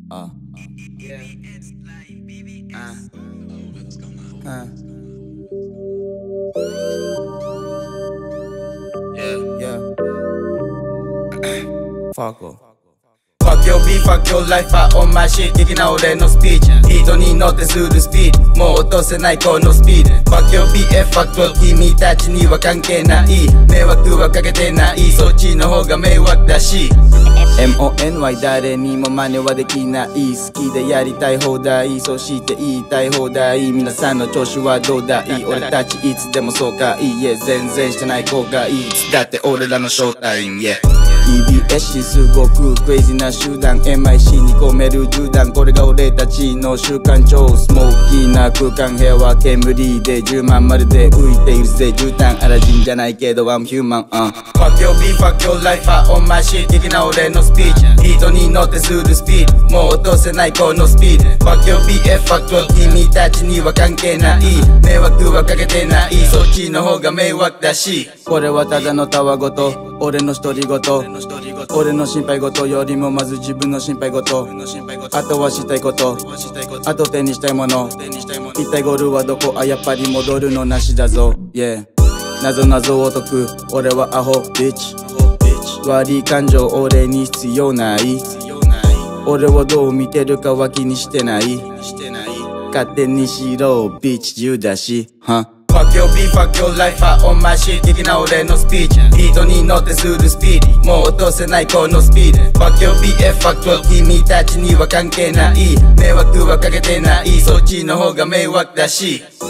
Yeah. Yeah. Fuck your beat, fuck your life, on my shit 的な俺のスピーチビートに乗ってするスピードもう落とせないこのスピード Fuck your beat, fuck your 君たちには関係ない迷惑はかけてないそっちの方が迷惑だし MONY 誰にも真似はできない好きでやりたい放題そして言いたい放題皆さんの調子はどうだい俺たちいつでもそうかいいえ全然してない後悔いつだって俺らのショータイム EBS すごくクレイジーな集団 MIC に込める銃弾これが俺たちの習慣超スモーキーな空間部屋は煙で10万まるで浮いているぜ絨毯アラジンじゃないけど I'm human Fuck your beat, fuck your life on my shit 的な俺のスピーチビートに乗ってするスピードもう落とせないこのスピード Fuck your beat, fuck your 君たちには関係ない迷惑はかけてないそっちの方が迷惑だしこれはただのたわごと俺の独り言俺の心配事よりもまず自分の心配事あとはしたいことあと手にしたいもの一体ゴールはどこやっぱり戻るのなしだぞ Yeah 謎謎を解く俺はアホビッチ悪い感情俺に必要ない俺をどう見てるかは気にしてない勝手にしろビッチ自由だしFuck your beat, fuck your life, on my shit 的な俺のスピーチビートに乗ってするスピードもう落とせないこのスピード Fuck your beat, fuck your 君たちには関係ない迷惑はかけてないそっちの方が迷惑だし